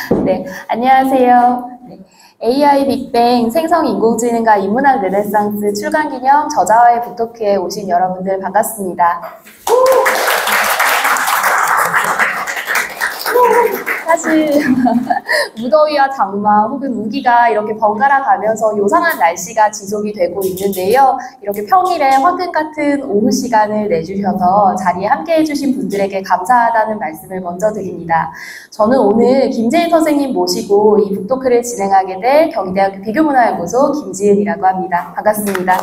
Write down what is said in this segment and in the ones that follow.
네, 안녕하세요. 네, AI 빅뱅 생성인공지능과 인문학 르네상스 출간기념 저자와의 북토크에 오신 여러분들 반갑습니다. 사실 무더위와 장마 혹은 우기가 이렇게 번갈아 가면서 요상한 날씨가 지속이 되고 있는데요. 이렇게 평일에 화금 같은 오후 시간을 내주셔서 자리에 함께 해주신 분들에게 감사하다는 말씀을 먼저 드립니다. 저는 오늘 김재인 선생님 모시고 이 북토크를 진행하게 될 경희대학교 비교문화연구소 김지은이라고 합니다. 반갑습니다.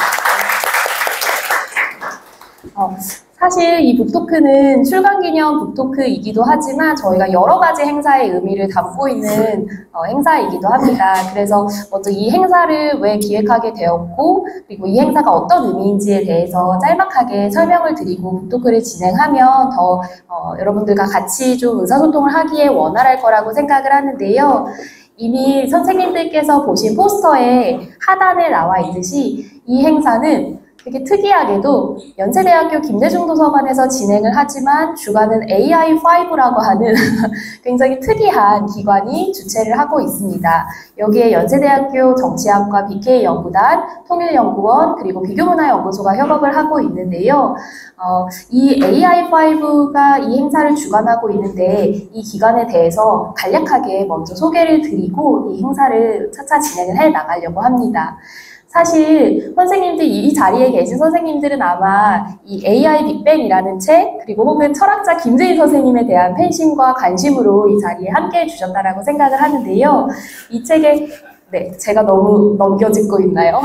사실 이 북토크는 출간기념 북토크이기도 하지만 저희가 여러 가지 행사의 의미를 담고 있는 행사이기도 합니다. 그래서 먼저 이 행사를 왜 기획하게 되었고 그리고 이 행사가 어떤 의미인지에 대해서 짤막하게 설명을 드리고 북토크를 진행하면 더 여러분들과 같이 좀 의사소통을 하기에 원활할 거라고 생각을 하는데요. 이미 선생님들께서 보신 포스터에 하단에 나와 있듯이 이 행사는 되게 특이하게도 연세대학교 김대중 도서관에서 진행을 하지만 주관은 AI5라고 하는 굉장히 특이한 기관이 주최를 하고 있습니다. 여기에 연세대학교 정치학과 BK연구단, 통일연구원, 그리고 비교문화연구소가 협업을 하고 있는데요. 이 AI5가 이 행사를 주관하고 있는데 이 기관에 대해서 간략하게 먼저 소개를 드리고 이 행사를 차차 진행을 해 나가려고 합니다. 사실 선생님들 이 자리에 계신 선생님들은 아마 이 AI 빅뱅이라는 책 그리고 혹은 철학자 김재인 선생님에 대한 팬심과 관심으로 이 자리에 함께 해주셨다라고 생각을 하는데요. 이 책에 제가 너무 넘겨짚고 있나요?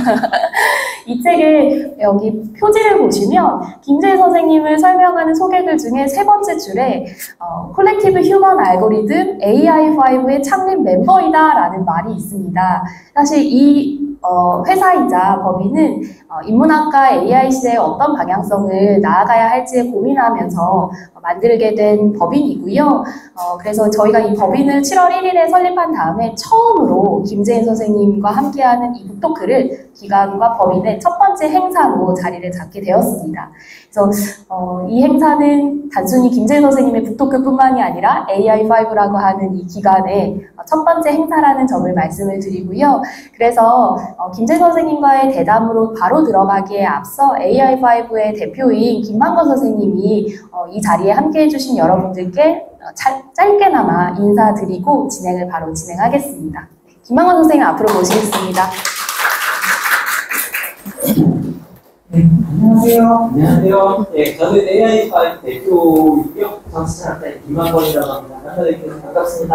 이 책의 여기 표지를 보시면 김재인 선생님을 설명하는 소개글 중에 세 번째 줄에 콜렉티브 휴먼 알고리즘 AI5의 창립 멤버이다 라는 말이 있습니다. 사실 이 회사이자 법인은 인문학과 AI 시대에 어떤 방향성을 나아가야 할지 고민하면서 만들게 된 법인이고요. 그래서 저희가 이 법인을 7월 1일에 설립한 다음에 처음으로 김재인 선생님과 함께하는 이 북토크를 기관과 법인의 첫 번째 행사로 자리를 잡게 되었습니다. 그래서 이 행사는 단순히 김재인 선생님의 북토크뿐만이 아니라 AI5라고 하는 이 기관의 첫 번째 행사라는 점을 말씀을 드리고요. 그래서 김재인 선생님과의 대담으로 바로 들어가기에 앞서 AI5의 대표인 김만건 선생님이 이 자리에 함께 해주신 여러분들께 짧게나마 인사드리고 진행을 바로 진행하겠습니다. 김만건 선생님 앞으로 모시겠습니다. 네, 안녕하세요. 안녕하세요. 네, 저는 AI5 대표이고요. 정치철학자의 김만건이라고 합니다. 만나뵙게서 반갑습니다.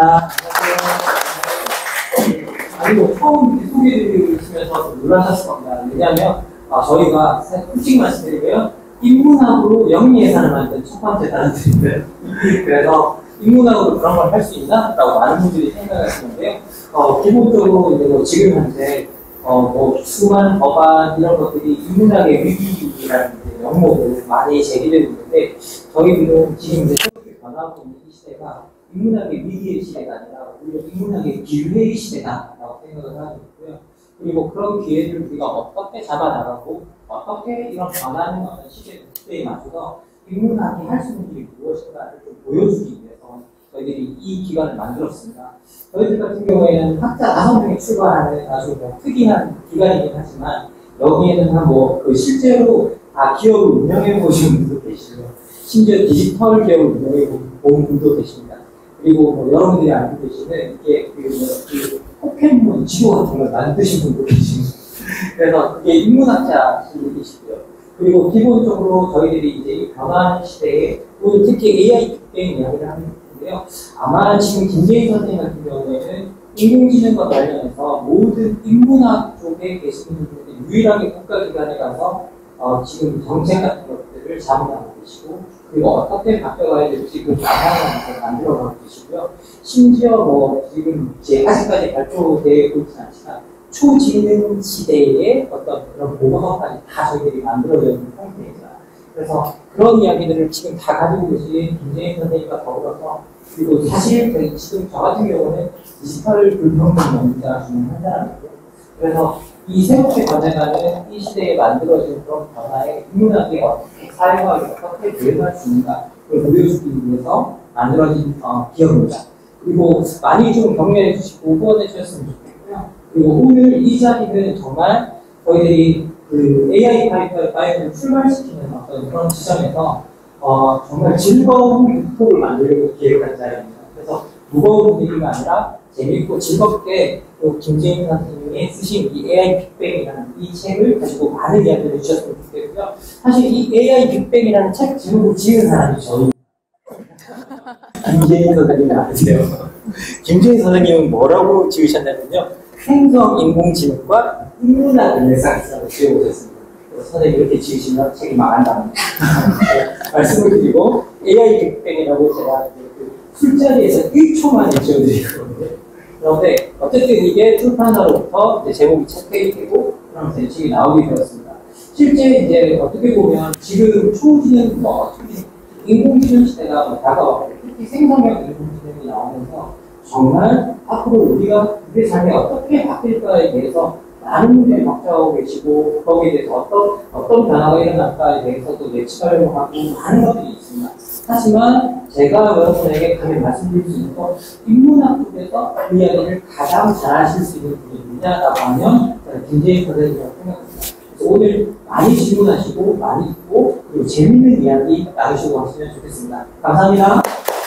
안녕하세요. 아니고 처음 소개해드리시면서 놀라셨을 겁니다. 왜냐하면 저희가 솔직히 말씀드리고요. 인문학으로 영리예산을 만든 첫 번째 단체인데요. 그래서 인문학으로 그런 걸 할 수 있나? 라고 많은 분들이 생각하시는데요. 기본적으로 이제 뭐 지금 현재 수많은 법안 이런 것들이 인문학의 위기라는 명목으로 많이 제기되고 있는데 저희들은 지금 이제 새롭게 변하고 있는 이 시대가 인문학의 위기의 시대가 아니라 오히려 인문학의 기회의 시대다라고 생각을 하고 있고요. 그리고 그런 기회를 우리가 어떻게 잡아나가고 어떻게 이런 변하는 어떤 시대에 맞춰서 인문학이 할 수 있는 일이 무엇인가를 좀 보여주기 위해서 저희들이 이 기관을 만들었습니다. 저희들 같은 경우에는 학자 5명이 출발하는 아주 특이한 기관이긴 하지만 여기에는 실제로 기업을 운영해 보시는 분도 계시고요. 심지어 디지털 기업을 운영해 본 분도 계십니다. 그리고 여러분들이 알고 계시는 이게 포켓몬 지도 같은 걸 만드신 분도 계십니다. 그래서 그게 인문학자분도 계시고요. 그리고 기본적으로 저희들이 이제 이 변화하는 시대에 오늘 특히 AI 빅뱅 이야기를 하는 건데요. 아마 지금 김재인 선생님 같은 경우에는 인공지능과 관련해서 모든 인문학 쪽에 계시는 분들이 유일하게 국가기관에 가서 지금 정책 같은 것들을 자문하고 계시고 그리고 어떻게 바뀌어가야 될지 그 방향을 만들어가고 계시고요. 심지어 지금 아직까지 발표되고 있지 않지만 초지능 시대의 어떤 그런 보고서까지 다 저희들이 만들어져 있는 상태입니다. 그래서 그런 이야기들을 지금 다 가지고 계신 김재인 선생님과 더불어서 그리고 사실 지금 저 같은 경우는 디지털 불평등 연구자 중에 한 사람이고요. 그래서 이 새롭게 변해가는 이 시대에 만들어진 그런 변화에 인문학이 어떻게 사용하고 어떻게 대응할 수 있는가 그걸 보여주기 위해서 만들어진 기업입니다. 그리고 많이 좀 격려해 주시고 후원해 주셨으면 좋겠고요. 그리고 오늘 이 자리는 정말 저희들이 그 AI 파이프를 출발시키는 어떤 그런 지점에서 정말 즐거운 북토를 만들려고 기획한 자리입니다. 그래서 무거운 분위기가 아니라 재밌고 즐겁게 또 김재인 선생님이 쓰신 이 AI 빅뱅이라는 이 책을 가지고 많은 이야기를 해주셨으면 좋겠고요. 사실 이 AI 빅뱅이라는 책 제목을 지은 사람이 저희 김재인 선생님이 아니세요. 김재인 선생님은 뭐라고 지으셨냐면요. 행성 인공지능과 인문학 르네상스라고 지어보셨습니다. 그래서 선생님 이렇게 지으시면 책이 망한다는 말씀을 드리고 AI 빅뱅이라고 제가 그 술자리에서 1초만 지어드리거든요. 그런데 어쨌든 이게 출판사로부터 이제 제목이 채택이 되고 그러면서 이 책이 나오게 되었습니다. 실제 이제 어떻게 보면 지금 초지능 인공지능 시대가 다가왔고 특히 생성형 인공지능이 나오면서 정말 앞으로 우리가 우리 삶이 어떻게 바뀔까에 대해서 많은 문제를 걱정하고 계시고 거기에 대해서 어떤 변화가 일어날까에 대해서도 예측하려고 하고 많은 것들이 있습니다. 하지만 제가 여러분에게 감히 말씀드릴 수 있는 건 인문학 쪽에서 그 이야기를 가장 잘하실 수 있는 분이 누구냐라고 하면 김재인 선생님이라고 생각합니다. 그래서 오늘 많이 질문하시고 많이 듣고 그리고 재밌는 이야기 나누시고 하시면 좋겠습니다. 감사합니다.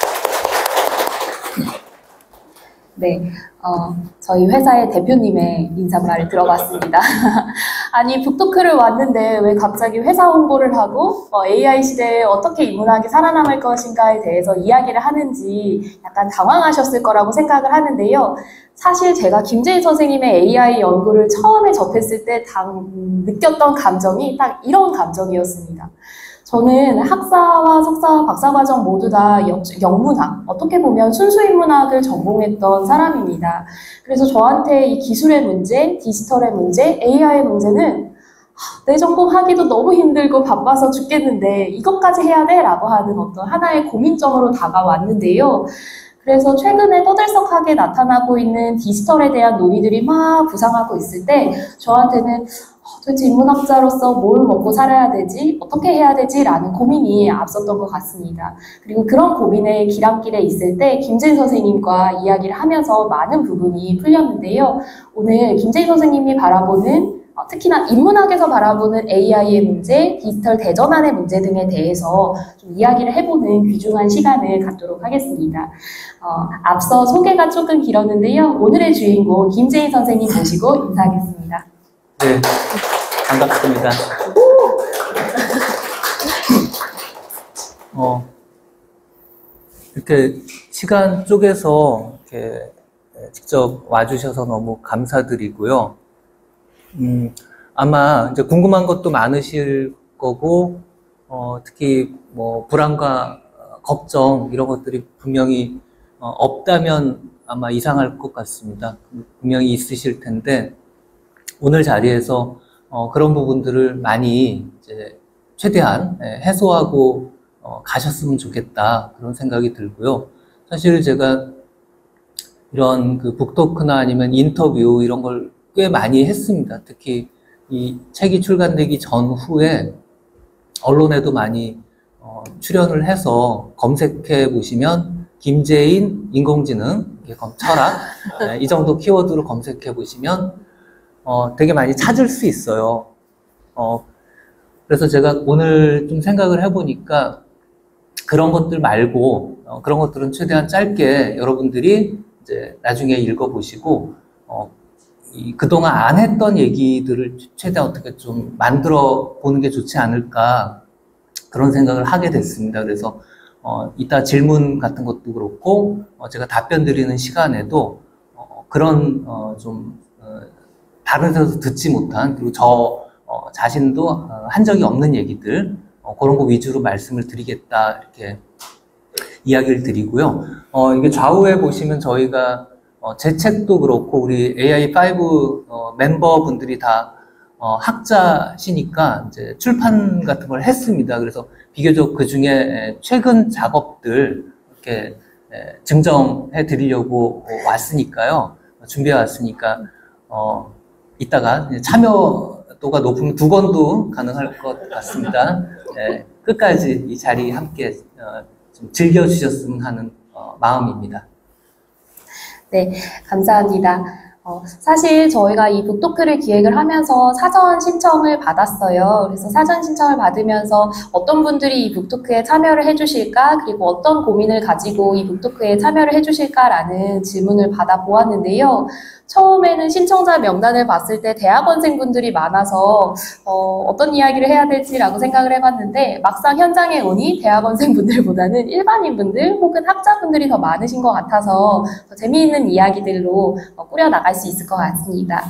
네, 저희 회사의 대표님의 인사말을 들어봤습니다. 아니, 북토크를 왔는데 왜 갑자기 회사 홍보를 하고 AI 시대에 어떻게 인문학이 살아남을 것인가에 대해서 이야기를 하는지 약간 당황하셨을 거라고 생각을 하는데요. 사실 제가 김재인 선생님의 AI 연구를 처음에 접했을 때 느꼈던 감정이 딱 이런 감정이었습니다. 저는 학사와 석사, 박사과정 모두 다 영문학, 어떻게 보면 순수인문학을 전공했던 사람입니다. 그래서 저한테 이 기술의 문제, 디지털의 문제, AI의 문제는 내 전공하기도 너무 힘들고 바빠서 죽겠는데 이것까지 해야 돼? 라고 하는 어떤 하나의 고민점으로 다가왔는데요. 그래서 최근에 떠들썩하게 나타나고 있는 디지털에 대한 논의들이 막 부상하고 있을 때 저한테는 도대체 인문학자로서 뭘 먹고 살아야 되지? 어떻게 해야 되지? 라는 고민이 앞섰던 것 같습니다. 그리고 그런 고민의 길안길에 있을 때 김재인 선생님과 이야기를 하면서 많은 부분이 풀렸는데요. 오늘 김재인 선생님이 바라보는 특히나 인문학에서 바라보는 AI의 문제, 디지털 대전환의 문제 등에 대해서 좀 이야기를 해보는 귀중한 시간을 갖도록 하겠습니다. 앞서 소개가 조금 길었는데요. 오늘의 주인공 김재인 선생님 모시고 인사하겠습니다. 네, 반갑습니다. 이렇게 시간 쪼개서 이렇게 직접 와주셔서 너무 감사드리고요. 아마 이제 궁금한 것도 많으실 거고, 특히 뭐 불안과 걱정 이런 것들이 분명히 없다면 아마 이상할 것 같습니다. 분명히 있으실 텐데 오늘 자리에서 그런 부분들을 많이 이제 최대한 해소하고 가셨으면 좋겠다 그런 생각이 들고요. 사실 제가 이런 그 북토크나 아니면 인터뷰 이런 걸 꽤 많이 했습니다. 특히 이 책이 출간되기 전후에 언론에도 많이 출연을 해서 검색해 보시면 김재인 인공지능 철학 이 정도 키워드로 검색해 보시면 되게 많이 찾을 수 있어요. 그래서 제가 오늘 좀 생각을 해보니까 그런 것들 말고 그런 것들은 최대한 짧게 여러분들이 이제 나중에 읽어보시고 그동안 안 했던 얘기들을 최대한 어떻게 좀 만들어 보는 게 좋지 않을까 그런 생각을 하게 됐습니다. 그래서 이따 질문 같은 것도 그렇고 제가 답변 드리는 시간에도 그런 좀 다른 데서 듣지 못한 그리고 저 자신도 한 적이 없는 얘기들 그런 거 위주로 말씀을 드리겠다 이렇게 이야기를 드리고요. 이게 좌우에 보시면 저희가 제 책도 그렇고 우리 AI5 멤버분들이 다 학자시니까 이제 출판 같은 걸 했습니다. 그래서 비교적 그 중에 최근 작업들 이렇게 증정해 드리려고 왔으니까요. 준비해 왔으니까 이따가 참여도가 높으면 2권도 가능할 것 같습니다. 끝까지 이 자리 함께 좀 즐겨주셨으면 하는 마음입니다. 네, 감사합니다. 사실 저희가 이 북토크를 기획을 하면서 사전 신청을 받았어요. 그래서 사전 신청을 받으면서 어떤 분들이 이 북토크에 참여를 해주실까, 그리고 어떤 고민을 가지고 이 북토크에 참여를 해주실까라는 질문을 받아보았는데요. 처음에는 신청자 명단을 봤을 때 대학원생분들이 많아서 어떤 이야기를 해야 될지라고 생각을 해봤는데 막상 현장에 오니 대학원생분들보다는 일반인분들 혹은 학자분들이 더 많으신 것 같아서 더 재미있는 이야기들로 꾸려나갈 수 있을 것 같습니다.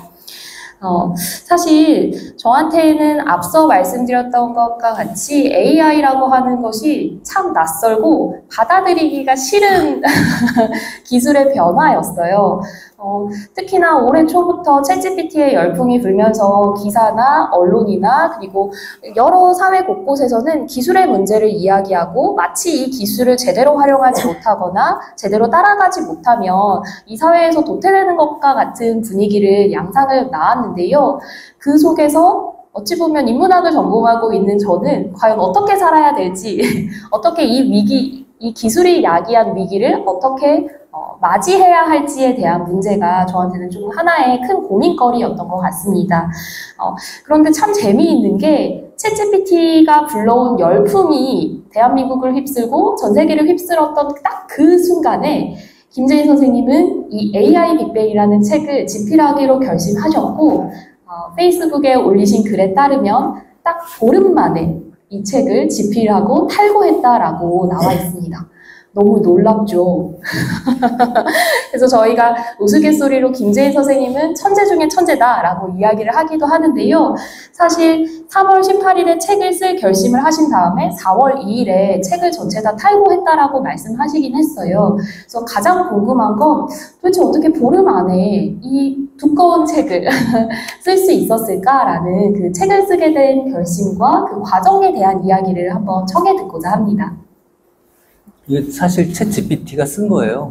사실 저한테는 앞서 말씀드렸던 것과 같이 AI라고 하는 것이 참 낯설고 받아들이기가 싫은 기술의 변화였어요. 특히나 올해 초부터 챗GPT의 열풍이 불면서 기사나 언론이나 그리고 여러 사회 곳곳에서는 기술의 문제를 이야기하고 마치 이 기술을 제대로 활용하지 못하거나 제대로 따라가지 못하면 이 사회에서 도태되는 것과 같은 분위기를 양상을 낳았는데요. 그 속에서 어찌 보면 인문학을 전공하고 있는 저는 과연 어떻게 살아야 될지, 어떻게 이 기술이 야기한 위기를 어떻게 맞이해야 할지에 대한 문제가 저한테는 좀 하나의 큰 고민거리였던 것 같습니다. 그런데 참 재미있는 게 챗GPT가 불러온 열풍이 대한민국을 휩쓸고 전 세계를 휩쓸었던 딱 그 순간에 김재인 선생님은 이 AI 빅뱅이라는 책을 집필하기로 결심하셨고 페이스북에 올리신 글에 따르면 딱 보름 만에 이 책을 집필하고 탈고했다라고 나와 있습니다. 너무 놀랍죠? 그래서 저희가 우스갯소리로 김재인 선생님은 천재 중에 천재다라고 이야기를 하기도 하는데요. 사실 3월 18일에 책을 쓸 결심을 하신 다음에 4월 2일에 책을 전체 다 탈고했다라고 말씀하시긴 했어요. 그래서 가장 궁금한 건 도대체 어떻게 보름 안에 이 두꺼운 책을 쓸 수 있었을까라는 그 책을 쓰게 된 결심과 그 과정에 대한 이야기를 한번 청해 듣고자 합니다. 이게 사실 챗GPT가 쓴 거예요.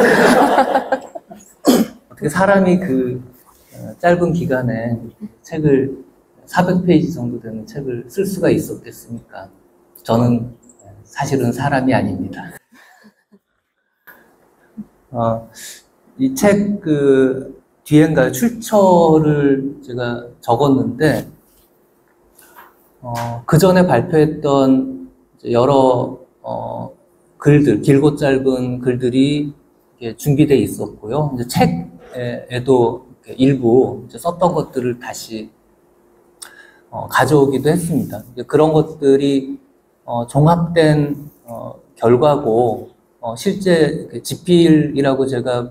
어떻게 사람이 그 짧은 기간에 책을 400페이지 정도 되는 책을 쓸 수가 있었겠습니까? 저는 사실은 사람이 아닙니다. 이 책 뒤엔가 출처를 제가 적었는데 그 전에 발표했던 여러 글들, 길고 짧은 글들이 준비되어 있었고요. 이제 책에도 일부 썼던 것들을 다시 가져오기도 했습니다. 그런 것들이 종합된 결과고 실제 집필이라고 제가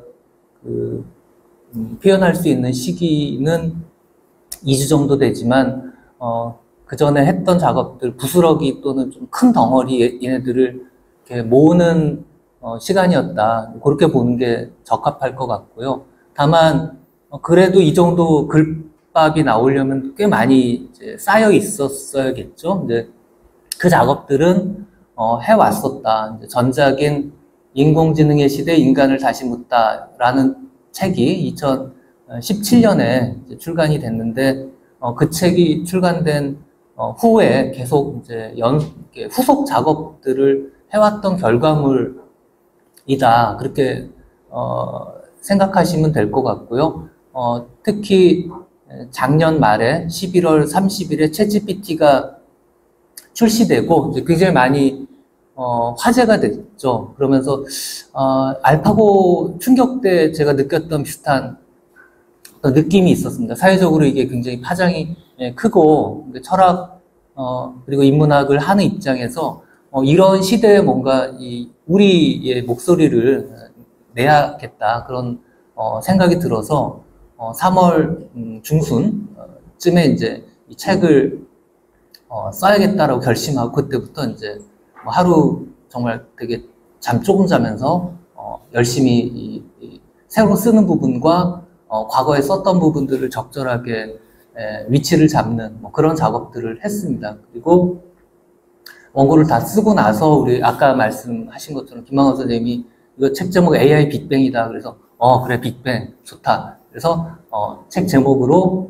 표현할 수 있는 시기는 2주 정도 되지만 그 전에 했던 작업들, 부스러기 또는 좀 큰 덩어리 얘네들을 이렇게 모으는 시간이었다. 그렇게 보는 게 적합할 것 같고요. 다만 그래도 이 정도 글밥이 나오려면 꽤 많이 이제 쌓여 있었어야겠죠. 이제 그 작업들은 해왔었다. 이제 전작인 인공지능의 시대 인간을 다시 묻다라는 책이 2017년에 출간이 됐는데 그 책이 출간된 후에 계속 이제 후속 작업들을 해왔던 결과물이다. 그렇게 생각하시면 될 것 같고요. 특히 작년 말에 11월 30일에 챗GPT가 출시되고 이제 굉장히 많이 화제가 됐죠. 그러면서 알파고 충격 때 제가 느꼈던 비슷한 어떤 느낌이 있었습니다. 사회적으로 이게 굉장히 파장이 크고 철학 그리고 인문학을 하는 입장에서 이런 시대에 뭔가 우리의 목소리를 내야겠다 그런 생각이 들어서 3월 중순쯤에 이제 이 책을 써야겠다라고 결심하고 그때부터 이제 하루 정말 되게 잠 조금 자면서 열심히 새로 쓰는 부분과 과거에 썼던 부분들을 적절하게 위치를 잡는 그런 작업들을 했습니다. 그리고 원고를 다 쓰고 나서 우리 아까 말씀하신 것처럼 김만원 선생님이 이거 책 제목 AI 빅뱅이다. 그래서 그래 빅뱅 좋다. 그래서 책 제목으로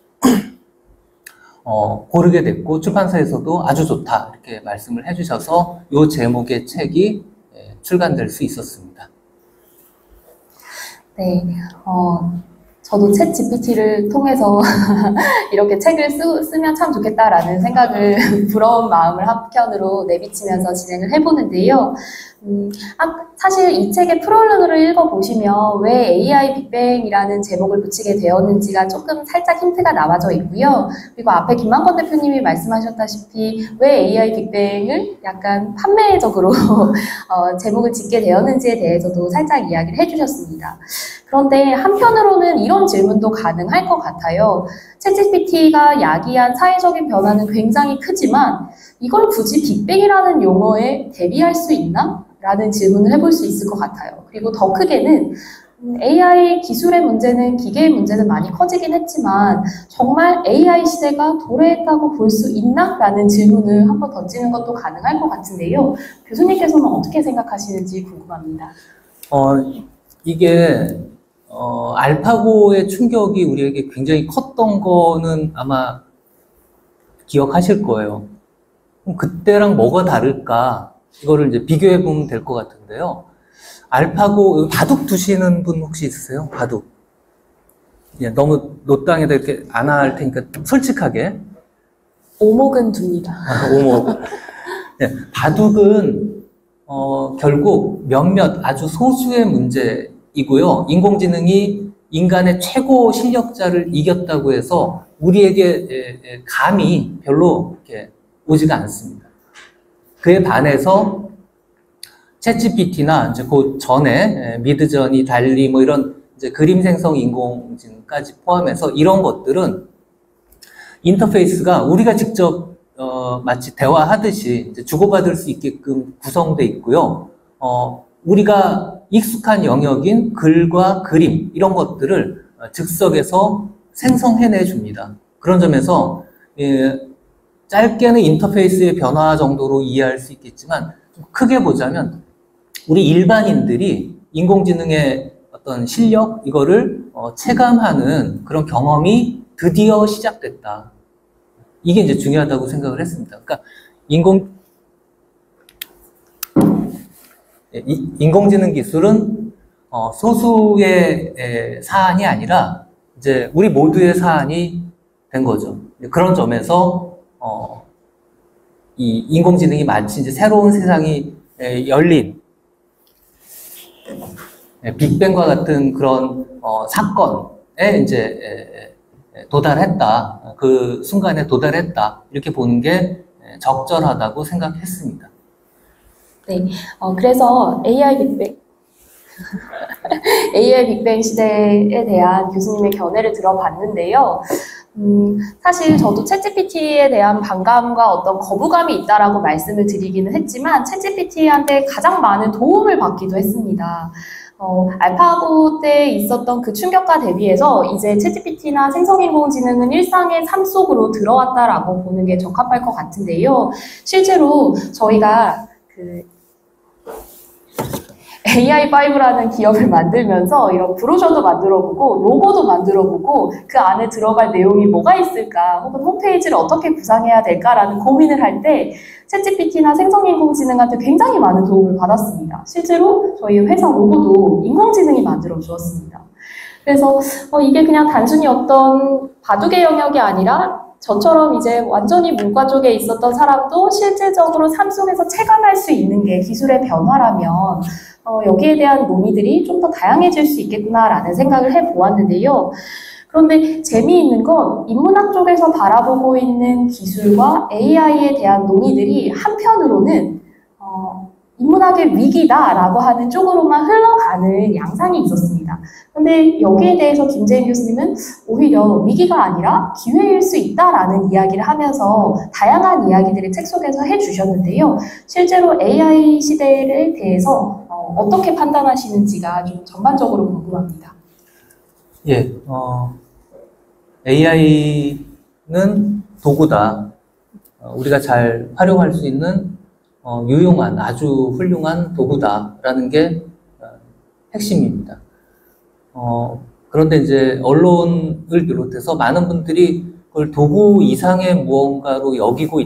고르게 됐고 출판사에서도 아주 좋다 이렇게 말씀을 해주셔서 이 제목의 책이 출간될 수 있었습니다. 네, 저도 챗 GPT를 통해서 이렇게 책을 쓰면 참 좋겠다라는 생각을 부러운 마음을 한편으로 내비치면서 진행을 해보는데요. 사실 이 책의 프롤로그를 읽어보시면 왜 AI 빅뱅이라는 제목을 붙이게 되었는지가 조금 살짝 힌트가 나와져 있고요. 그리고 앞에 김만권 대표님이 말씀하셨다시피 왜 AI 빅뱅을 약간 판매적으로 제목을 짓게 되었는지에 대해서도 살짝 이야기를 해주셨습니다. 그런데 한편으로는 이런 질문도 가능할 것 같아요. 챗GPT가 야기한 사회적인 변화는 굉장히 크지만 이걸 굳이 빅뱅이라는 용어에 대비할 수 있나? 라는 질문을 해볼 수 있을 것 같아요. 그리고 더 크게는 AI 기술의 문제는 기계의 문제는 많이 커지긴 했지만 정말 AI 시대가 도래했다고 볼 수 있나? 라는 질문을 한번 던지는 것도 가능할 것 같은데요. 교수님께서는 어떻게 생각하시는지 궁금합니다. 이게 알파고의 충격이 우리에게 굉장히 컸던 거는 아마 기억하실 거예요. 그럼 그때랑 뭐가 다를까? 이거를 이제 비교해 보면 될 것 같은데요. 알파고, 바둑 두시는 분 혹시 있으세요? 바둑. 예, 너무 노땅에다 이렇게 안 할 테니까 솔직하게. 오목은 둡니다. 오목. 네, 바둑은, 결국 몇몇 아주 소수의 문제이고요. 인공지능이 인간의 최고 실력자를 이겼다고 해서 우리에게 감이 별로 이렇게 오지가 않습니다. 그에 반해서 챗GPT나 이제 그 전에 미드저니, 달리 뭐 이런 이제 그림 생성 인공지능까지 포함해서 이런 것들은 인터페이스가 우리가 직접 마치 대화하듯이 이제 주고받을 수 있게끔 구성되어 있고요. 우리가 익숙한 영역인 글과 그림 이런 것들을 즉석에서 생성해내 줍니다. 그런 점에서 짧게는 인터페이스의 변화 정도로 이해할 수 있겠지만 좀 크게 보자면 우리 일반인들이 인공지능의 어떤 실력 이거를 체감하는 그런 경험이 드디어 시작됐다. 이게 이제 중요하다고 생각을 했습니다. 그러니까 인공지능 기술은 소수의 사안이 아니라 이제 우리 모두의 사안이 된 거죠. 그런 점에서 이 인공지능이 마치 이제 새로운 세상이 열린 빅뱅과 같은 그런 사건에 이제 도달했다. 그 순간에 도달했다. 이렇게 보는 게 적절하다고 생각했습니다. 네, 그래서 AI 빅뱅 AI 빅뱅 시대에 대한 교수님의 견해를 들어봤는데요. 사실 저도 챗GPT에 대한 반감과 어떤 거부감이 있다라고 말씀을 드리기는 했지만 챗GPT한테 가장 많은 도움을 받기도 했습니다. 알파고 때 있었던 그 충격과 대비해서 이제 챗GPT나 생성인공지능은 일상의 삶 속으로 들어왔다라고 보는 게 적합할 것 같은데요. 실제로 저희가 AI5라는 기업을 만들면서 이런 브로셔도 만들어보고 로고도 만들어보고 그 안에 들어갈 내용이 뭐가 있을까 혹은 홈페이지를 어떻게 구상해야 될까라는 고민을 할 때 챗GPT나 생성인공지능한테 굉장히 많은 도움을 받았습니다. 실제로 저희 회사 로고도 인공지능이 만들어 주었습니다. 그래서 이게 그냥 단순히 어떤 바둑의 영역이 아니라 저처럼 이제 완전히 문과 쪽에 있었던 사람도 실질적으로 삶 속에서 체감할 수 있는 게 기술의 변화라면 여기에 대한 논의들이 좀 더 다양해질 수 있겠구나라는 생각을 해보았는데요. 그런데 재미있는 건 인문학 쪽에서 바라보고 있는 기술과 AI에 대한 논의들이 한편으로는 인문학의 위기다라고 하는 쪽으로만 흘러가는 양상이 있었습니다. 그런데 여기에 대해서 김재인 교수님은 오히려 위기가 아니라 기회일 수 있다라는 이야기를 하면서 다양한 이야기들을 책 속에서 해주셨는데요. 실제로 AI 시대에 대해서 어떻게 판단하시는지가 좀 전반적으로 궁금합니다. 예, AI는 도구다. 우리가 잘 활용할 수 있는 유용한, 아주 훌륭한 도구다라는 게 핵심입니다. 그런데 이제 언론을 비롯해서 많은 분들이 그걸 도구 이상의 무언가로 여기고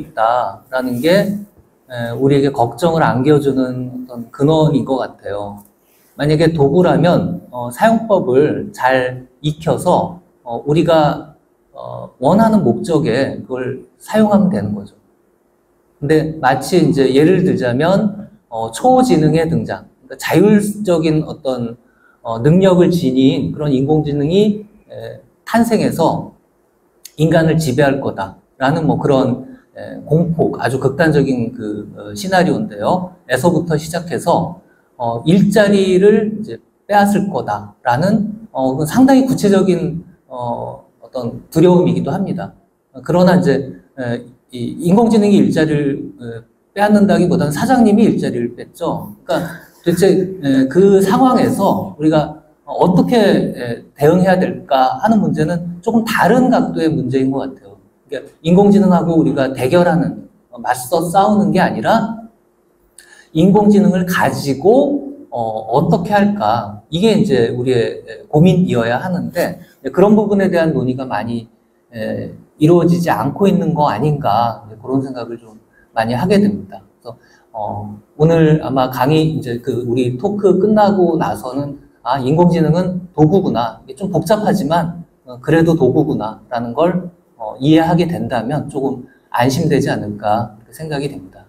있다라는 게 우리에게 걱정을 안겨주는 어떤 근원인 것 같아요. 만약에 도구라면 사용법을 잘 익혀서 우리가 원하는 목적에 그걸 사용하면 되는 거죠. 근데 마치 이제 예를 들자면 초지능의 등장, 그러니까 자율적인 어떤 능력을 지닌 그런 인공지능이 탄생해서 인간을 지배할 거다라는 뭐 그런 공포, 아주 극단적인 그 시나리오인데요. 에서부터 시작해서 일자리를 이제 빼앗을 거다라는 상당히 구체적인 어떤 두려움이기도 합니다. 그러나 이제 이 인공지능이 일자리를 빼앗는다기보다는 사장님이 일자리를 뺐죠. 그러니까 도대체 그 상황에서 우리가 어떻게 대응해야 될까 하는 문제는 조금 다른 각도의 문제인 것 같아요. 그러니까 인공지능하고 우리가 대결하는, 맞서 싸우는 게 아니라 인공지능을 가지고 어떻게 할까, 이게 이제 우리의 고민이어야 하는데 그런 부분에 대한 논의가 많이 이루어지지 않고 있는 거 아닌가, 그런 생각을 좀 많이 하게 됩니다. 그래서 오늘 아마 강의 이제 그 우리 토크 끝나고 나서는 인공지능은 도구구나, 이게 좀 복잡하지만 그래도 도구구나라는 걸 이해하게 된다면 조금 안심되지 않을까 생각이 됩니다.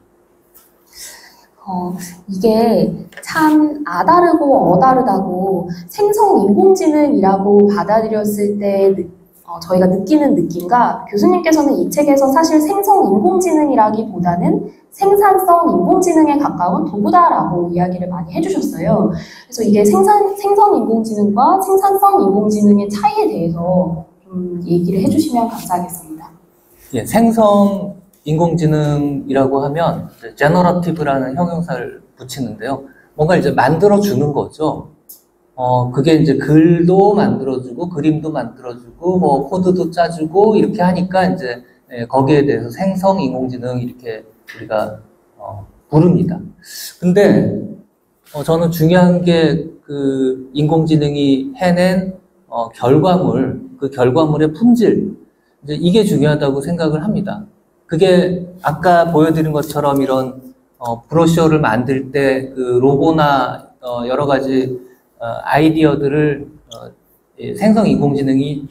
이게 참 아다르고 어다르다고 생성 인공지능이라고 받아들였을 때 저희가 느끼는 느낌과 교수님께서는 이 책에서 사실 생성 인공지능이라기보다는 생산성 인공지능에 가까운 도구다라고 이야기를 많이 해주셨어요. 그래서 이게 생성 인공지능과 생산성 인공지능의 차이에 대해서 좀 얘기를 해주시면 감사하겠습니다. 예, 생성 인공지능이라고 하면 제너러티브라는 형용사를 붙이는데요. 뭔가 이제 만들어주는 거죠. 그게 이제 글도 만들어주고, 그림도 만들어주고, 뭐, 코드도 짜주고, 이렇게 하니까 이제, 거기에 대해서 생성 인공지능 이렇게 우리가, 부릅니다. 근데, 저는 중요한 게 그 인공지능이 해낸, 결과물, 그 결과물의 품질, 이제 이게 중요하다고 생각을 합니다. 그게 아까 보여드린 것처럼 이런, 브로셔를 만들 때 그 로고나, 여러 가지, 아이디어들을 생성 인공지능이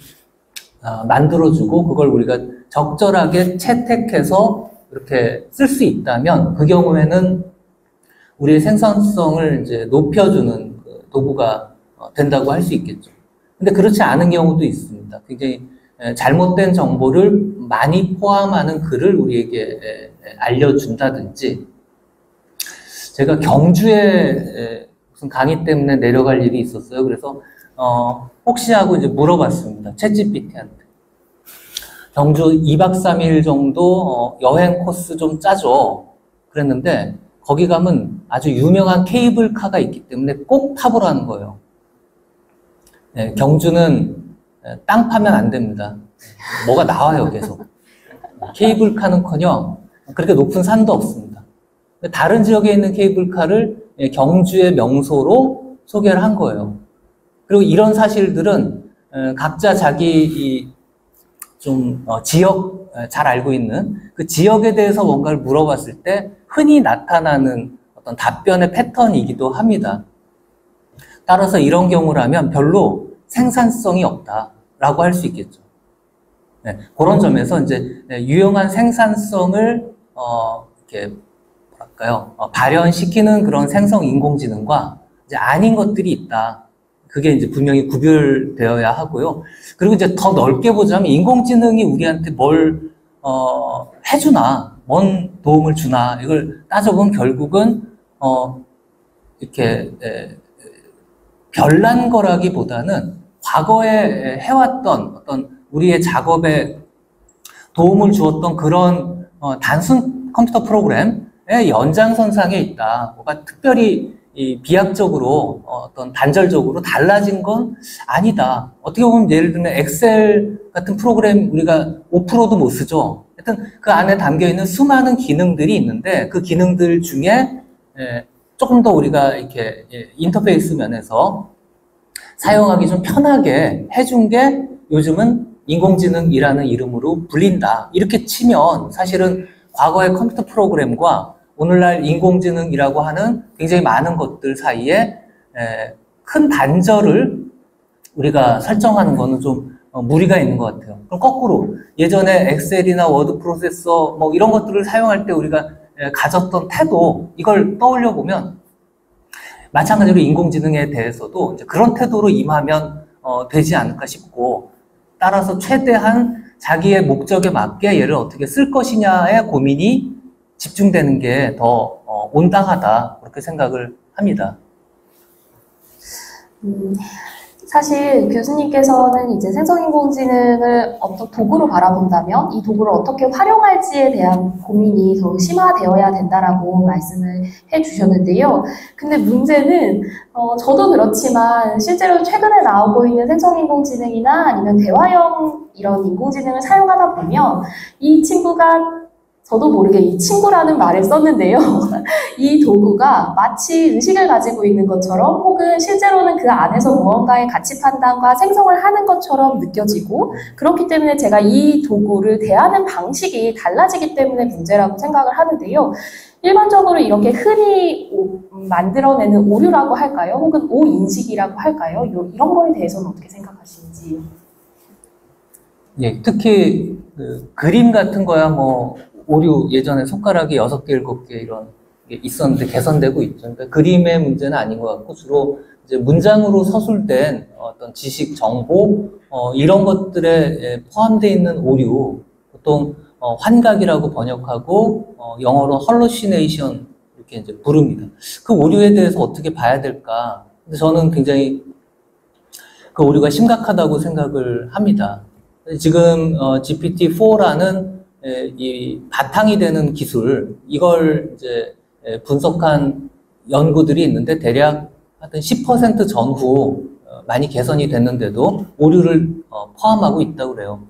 만들어주고 그걸 우리가 적절하게 채택해서 이렇게 쓸 수 있다면 그 경우에는 우리의 생산성을 이제 높여주는 도구가 된다고 할 수 있겠죠. 근데 그렇지 않은 경우도 있습니다. 굉장히 잘못된 정보를 많이 포함하는 글을 우리에게 알려준다든지, 제가 경주에 무슨 강의 때문에 내려갈 일이 있었어요. 그래서 혹시 하고 이제 물어봤습니다. 챗GPT한테. 경주 2박 3일 정도 여행 코스 좀 짜줘. 그랬는데 거기 가면 아주 유명한 케이블카가 있기 때문에 꼭 타보라는 거예요. 네, 경주는 땅 파면 안 됩니다. 뭐가 나와요, 계속. 케이블카는커녕 그렇게 높은 산도 없습니다. 다른 지역에 있는 케이블카를 경주의 명소로 소개를 한 거예요. 그리고 이런 사실들은 각자 자기 좀 지역 잘 알고 있는 그 지역에 대해서 뭔가를 물어봤을 때 흔히 나타나는 어떤 답변의 패턴이기도 합니다. 따라서 이런 경우라면 별로 생산성이 없다라고 할 수 있겠죠. 네, 그런 점에서 이제 유용한 생산성을 이렇게 발현시키는 그런 생성 인공지능과 이제 아닌 것들이 있다. 그게 이제 분명히 구별되어야 하고요. 그리고 이제 더 넓게 보자면 인공지능이 우리한테 뭘 해주나, 뭔 도움을 주나 이걸 따져보면 결국은 이렇게 별난 거라기보다는 과거에 해왔던 어떤 우리의 작업에 도움을 주었던 그런 단순 컴퓨터 프로그램의 연장선상에 있다. 뭐가 특별히 비약적으로 어떤 단절적으로 달라진 건 아니다. 어떻게 보면 예를 들면 엑셀 같은 프로그램 우리가 5%도 못 쓰죠. 하여튼 그 안에 담겨있는 수많은 기능들이 있는데 그 기능들 중에 조금 더 우리가 이렇게 인터페이스 면에서 사용하기 좀 편하게 해준 게 요즘은 인공지능이라는 이름으로 불린다. 이렇게 치면 사실은 과거의 컴퓨터 프로그램과 오늘날 인공지능이라고 하는 굉장히 많은 것들 사이에 큰 단절을 우리가 설정하는 거는 좀 무리가 있는 것 같아요. 그럼 거꾸로 예전에 엑셀이나 워드 프로세서 뭐 이런 것들을 사용할 때 우리가 가졌던 태도, 이걸 떠올려 보면 마찬가지로 인공지능에 대해서도 이제 그런 태도로 임하면 되지 않을까 싶고, 따라서 최대한 자기의 목적에 맞게 얘를 어떻게 쓸 것이냐의 고민이 집중되는 게 더 온당하다, 그렇게 생각을 합니다. 사실 교수님께서는 이제 생성인공지능을 어떤 도구로 바라본다면 이 도구를 어떻게 활용할지에 대한 고민이 더 심화되어야 된다라고 말씀을 해주셨는데요. 근데 문제는 저도 그렇지만 실제로 최근에 나오고 있는 생성인공지능이나 아니면 대화형 이런 인공지능을 사용하다 보면 이 친구가, 저도 모르게 이 친구라는 말을 썼는데요. 이 도구가 마치 의식을 가지고 있는 것처럼, 혹은 실제로는 그 안에서 무언가의 가치 판단과 생성을 하는 것처럼 느껴지고, 그렇기 때문에 제가 이 도구를 대하는 방식이 달라지기 때문에 문제라고 생각을 하는데요. 일반적으로 이렇게 흔히 만들어내는 오류라고 할까요? 혹은 오인식이라고 할까요? 이런 거에 대해서는 어떻게 생각하시는지. 예, 특히 그 그림 같은 거야 뭐 오류, 예전에 손가락이 6개, 7개 이런 게 있었는데 개선되고 있죠. 그러니까 그림의 문제는 아닌 것 같고, 주로 이제 문장으로 서술된 어떤 지식, 정보, 이런 것들에 포함되어 있는 오류, 보통 환각이라고 번역하고 영어로 hallucination 이렇게 이제 부릅니다. 그 오류에 대해서 어떻게 봐야 될까? 근데 저는 굉장히 그 오류가 심각하다고 생각을 합니다. 지금 GPT-4라는 이 바탕이 되는 기술, 이걸 이제 분석한 연구들이 있는데 대략 하여튼 10% 전후 많이 개선이 됐는데도 오류를 포함하고 있다고 그래요.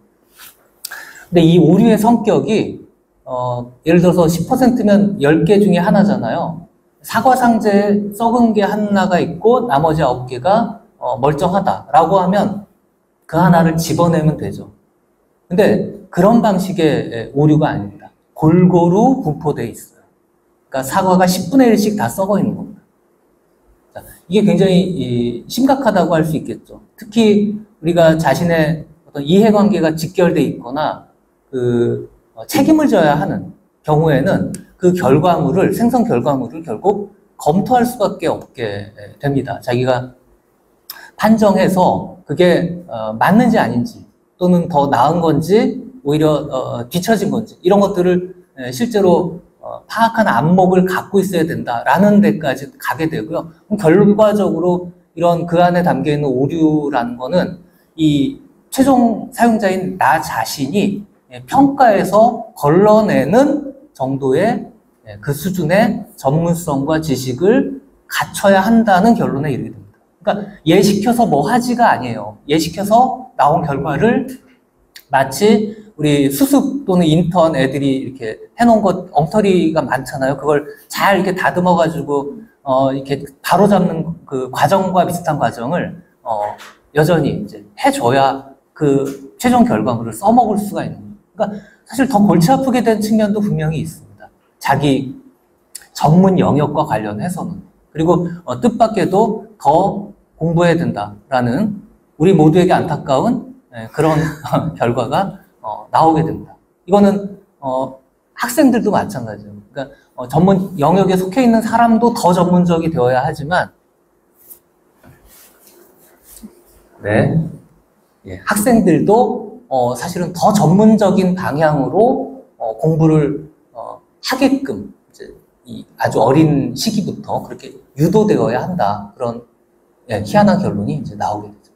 근데 이 오류의 성격이 예를 들어서 10%면 10개 중에 하나잖아요. 사과 상자에 썩은 게 하나가 있고 나머지 9개가 멀쩡하다라고 하면 그 하나를 집어내면 되죠. 근데 그런 방식의 오류가 아닙니다. 골고루 분포되어 있어요. 그러니까 사과가 10분의 1씩 다 썩어 있는 겁니다. 자, 이게 굉장히 심각하다고 할 수 있겠죠. 특히 우리가 자신의 어떤 이해관계가 직결되어 있거나 책임을 져야 하는 경우에는 그 결과물을, 생성 결과물을 결국 검토할 수밖에 없게 됩니다. 자기가 판정해서 그게 맞는지 아닌지, 또는 더 나은 건지 오히려 뒤처진 건지, 이런 것들을 실제로 파악한 안목을 갖고 있어야 된다라는 데까지 가게 되고요. 결과적으로 이런 그 안에 담겨있는 오류라는 거는 이 최종 사용자인 나 자신이 평가에서 걸러내는 정도의 그 수준의 전문성과 지식을 갖춰야 한다는 결론에 이르게 됩니다. 그러니까 예시켜서 뭐 하지가 아니에요. 예시켜서 나온 결과를 마치 우리 수습 또는 인턴 애들이 이렇게 해놓은 것, 엉터리가 많잖아요. 그걸 잘 이렇게 다듬어가지고 이렇게 바로잡는 그 과정과 비슷한 과정을 여전히 이제 해줘야 그 최종 결과물을 써먹을 수가 있는 거예요. 그러니까 사실 더 골치 아프게 된 측면도 분명히 있습니다. 자기 전문 영역과 관련해서는. 그리고 뜻밖에도 더 공부해야 된다라는 우리 모두에게 안타까운 그런 결과가 나오게 됩니다. 이거는 학생들도 마찬가지예요. 그러니까 전문 영역에 속해 있는 사람도 더 전문적이 되어야 하지만, 학생들도 사실은 더 전문적인 방향으로 공부를 하게끔 이제 이 아주 어린 시기부터 그렇게 유도되어야 한다. 그런 희한한 결론이 이제 나오게 되죠.